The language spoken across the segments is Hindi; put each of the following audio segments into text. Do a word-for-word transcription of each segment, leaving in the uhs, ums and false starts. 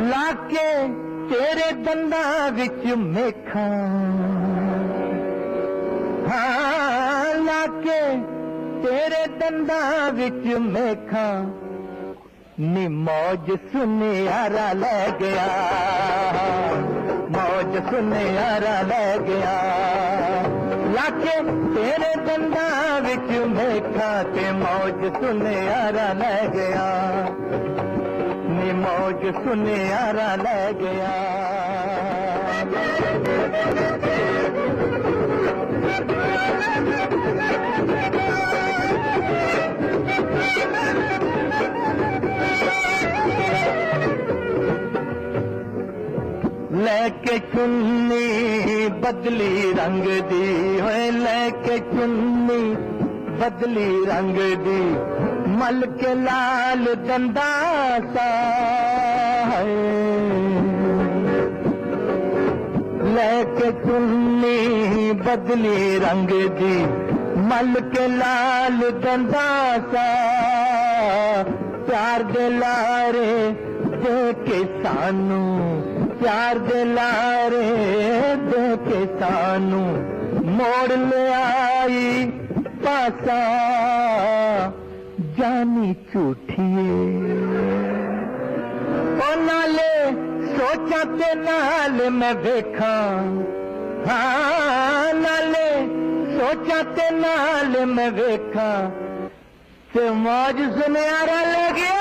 लाके तेरे दंदा विच मेखा, हाँ लाके तेरे दंदा विच मेखा, नी मौज सुनियारा ले गया, मौज सुनियारा ले गया। लाके तेरे दंदा विच मेखा ते मौज सुनियारा ले गया, नी मौज सुनियारा ले गया। लेके चुन्नी बदली रंग दी, होए लेके चुन्नी बदली रंग दी, मल के लाल दंदा सा है। लेके चुन्नी बदली रंग दी, मल के लाल दंदा सा, प्यार दे लारे दे के सानू, प्यार दे लारे दे के सानू, मोड़ ले आई पासा जानी झूठिए। ओ नाले सोचा ते नाल मैं देखा, हाँ नाले सोचा ते नाल मैं देखा, ते मौज सुनियारा ले गया।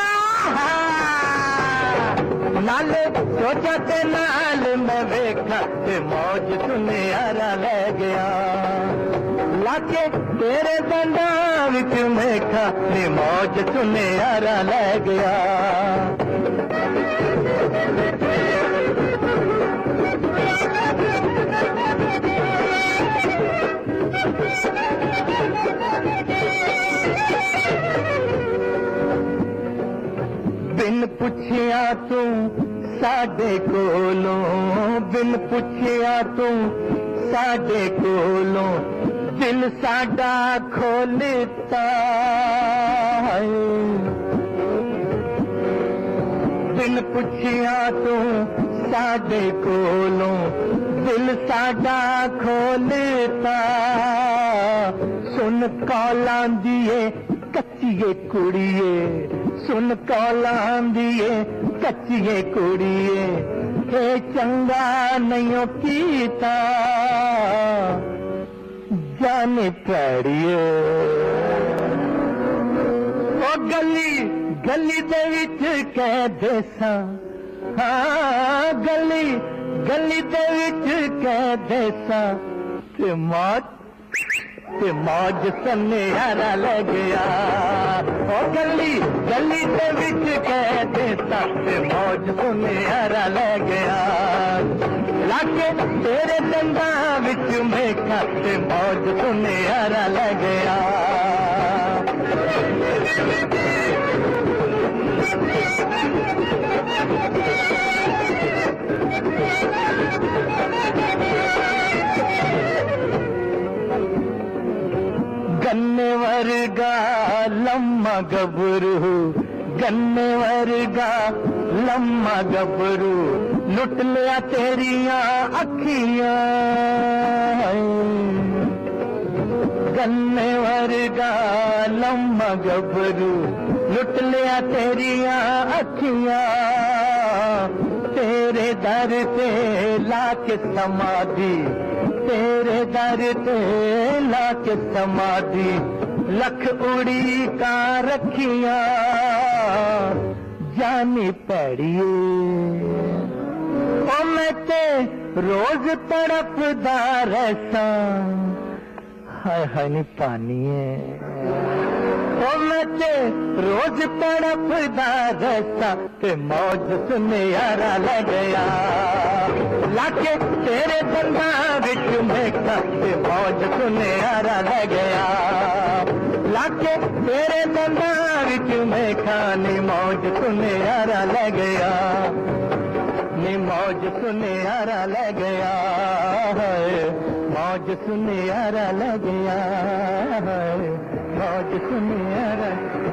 नाले सोचा ते नाल मैं देखा, ते मौज सुनियारा ले गया। लाके तेरे दंदा विच मेखा, ते मौज सुनियारा ले गया। बिन पुछिया तू साडे कोलों, बिन पुछिया तू साडे कोलों, दिल साडा खोलता है। बिन पुछिया तू साडे कोलों, दिल साडा खोलता। सुन कौलां दिए कच्चिए कुड़िए, सुन कौलां दिए कच्चिए कुड़िए, हे चंगा नहीं कीता जाने पैड़िए। ओ गली गली दे विच कह देसा, हाँ गली गली दे विच कह देसा, ते मौज ते मौज सुनियारा ले गया। ओ गली गली दे विच कह देता, ते मौज सुनियारा ले गया। लाके तेरे दंदा विच मेखा, ते मौज सुनियारा ले गया। गन्ने वर्गा लम्मा गबरू, गन्ने वर्गा लम्मा गबरू, लुट लिया तेरिया अखियां। गन्ने वर्गा लम्मा गबरू, लुट लिया तेरिया अखियां। तेरे दर पे लाके समाधि, तेरे दर पे लाके समाधि, लख उड़ी का रखिया जानी पैड़िए। ओ मैं ते रोज तड़पदा रहसा, हाय हाय नी पानी है। ओ मैं ते रोज तड़पदा रहसा, ते मौज सुनियारा ले गया। लाके तेरे दंदा विच मेखा, ते मौज सुनियारा ले गया। लाके तेरे दंदा विच मेखा, नी मौज सुनियारा ले गया। नी मौज सुनियारा ले गया, मौज सुनियारा ले गया, मौज सुनियारा।